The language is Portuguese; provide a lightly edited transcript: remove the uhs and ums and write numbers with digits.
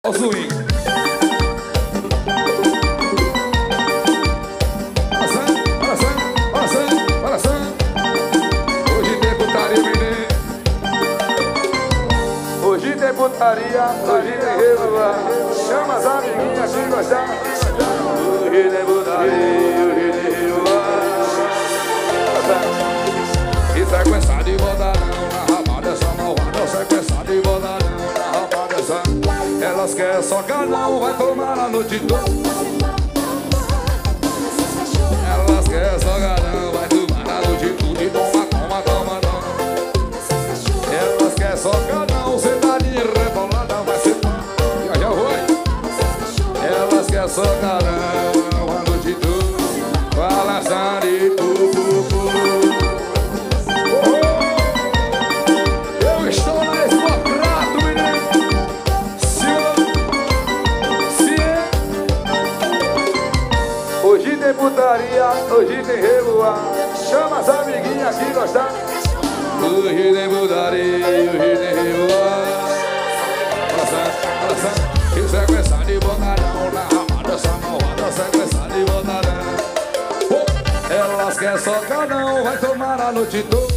Ó o swing. Hoje tem putaria, menino. Hoje tem putaria, hoje tem revoar. Chama as amiguinhas que gostar. Hoje tem putaria, hoje tem revoar. E sequência de botarão na raba dessa malvada. Sequência de botarão na raba dessa. Elas querem socar, não vai tomar a noite toda. Elas querem socar, não vai tomar a noite toda. E toma, toma, toma, toma. Elas querem socar, não, sentadinha rebolada vai ser. Já foi. Elas querem socar, não, a noite toda. Balançando e tudo. Eu estou na Escocrato, menino. Hoje tem putaria, hoje tem revoar. Chama as amiguinhas que gostar. Hoje tem putaria, hoje tem revoar. E sequência de botarão na rama dessa malvada. Sequência de botarão. Elas querem socar, não vai tomar a noite toda.